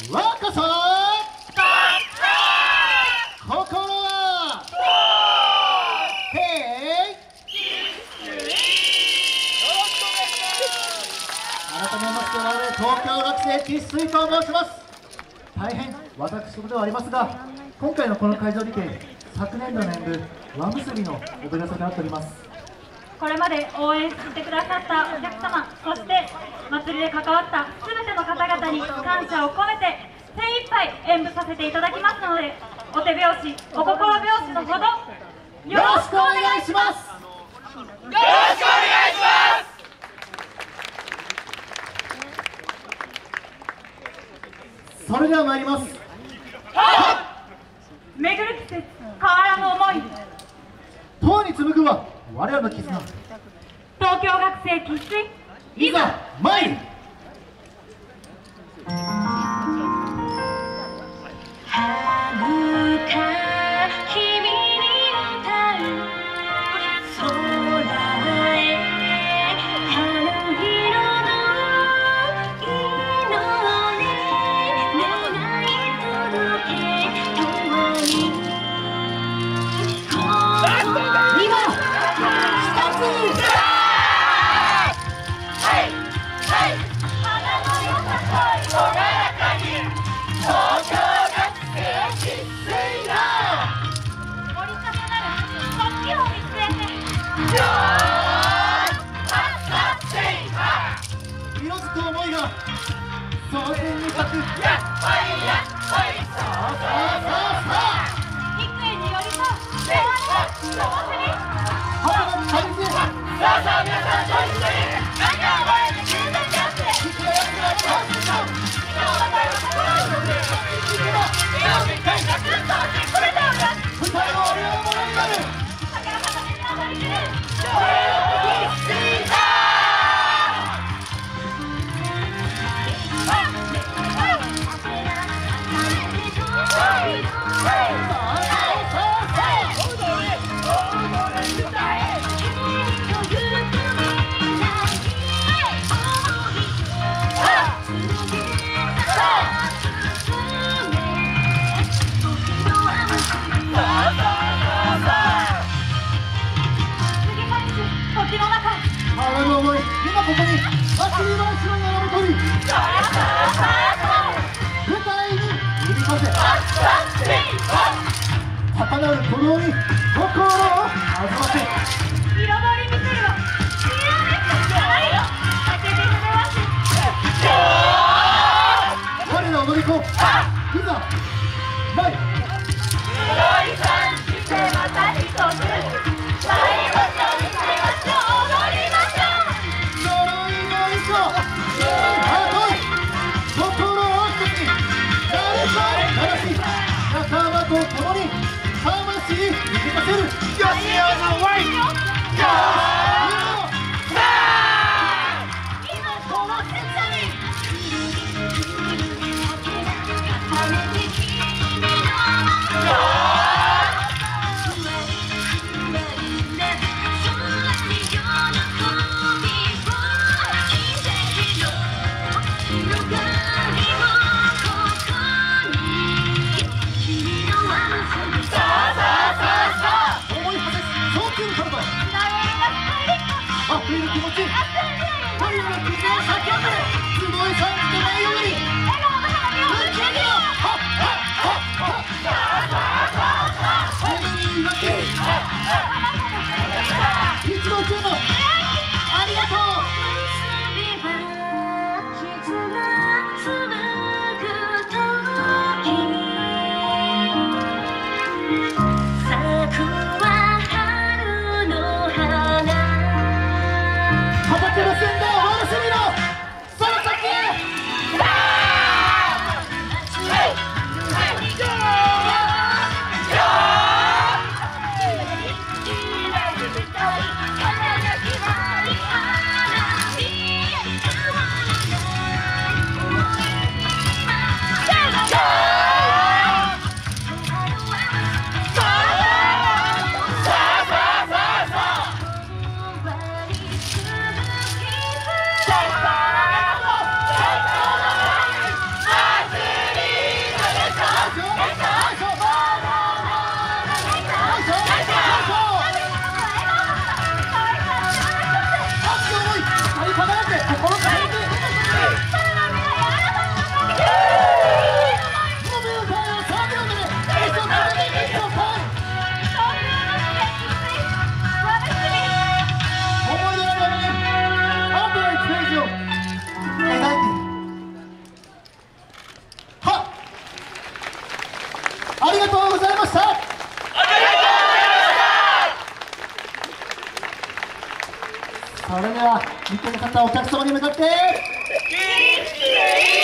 若さ心は改めまして我々東京学生生粋と申します。大変私事ではありますが、今回のこの会場にて昨年度の演舞和結びの踊らせとなっております。 これまで応援してくださったお客様、そして祭りで関わったすべての方々に感謝を込めて精一杯演舞させていただきますので、お手拍子、お心拍子のほどよろしくお願いします。 よろしくお願いします。 それでは参ります。 巡る季節、変わらぬ思い、 永に紡ぐは我らの絆。 東京学生生粋、 いざ参る。色づく思いが創建に咲く。そう幾重に寄り添う平和な幸せに母の旅路へ。 皆さん一緒に何かを前に急にやっていくらやつら倒すぞ。 今日は最後この人で今日に感謝ずっとしてくれたんだ。 二人の俺のものになる。 高らかな目に当たりきる母の思い、今ここに祭りの後ろに並べ込み、舞台に響かせ、高鳴る鼓動に心を弾ませ。 彩り見せるわ、見られたじゃないよ、開けてくれます我ら踊り子、いざ参る。 白い感じでまた一つ踊りましょう踊りましょう。 呪いの衣装、心を一つに誰と正しい仲間と共に魂に響かせる。よしよしワイよ君の見てくださったお客様に向かって。